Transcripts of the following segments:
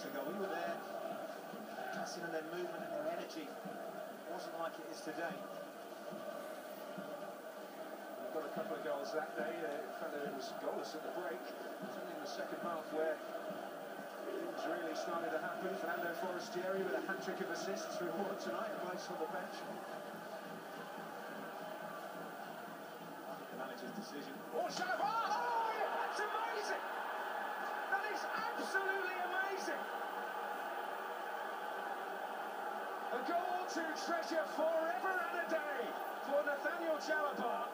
minutes ago. We were there, passing and their movement and their energy wasn't like it is today. We've got a couple of goals that day. In fact, it was goalless at the break. Certainly in the second half where things really started to happen. Fernando Forestieri with a hat-trick of assists through one tonight, placed on the bench. The manager's decision. Oh, Chalobah! Oh, that's amazing! That is absolutely amazing! A goal to treasure forever and a day for Nathaniel Chalobah.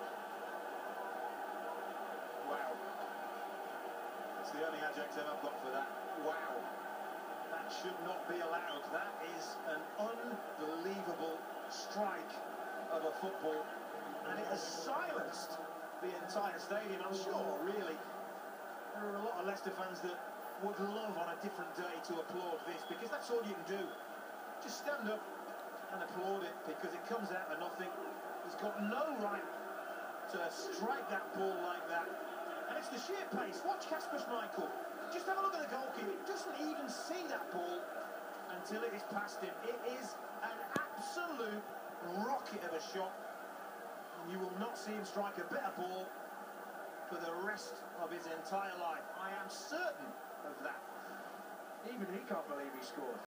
Wow. It's the only adjective I've got for that. Wow. That should not be allowed. That is an unbelievable strike of a football. And it has silenced the entire stadium. I'm sure, really, there are a lot of Leicester fans that would love on a different day to applaud this, because that's all you can do. Just stand up and applaud it, because it comes out of nothing. He's got no right to strike that ball like that. And it's the sheer pace. Watch Kasper Schmeichel. Just have a look at the goalkeeper. He doesn't even see that ball until it is past him. It is an absolute rocket of a shot. And you will not see him strike a better ball for the rest of his entire life. I am certain of that. Even he can't believe he scored.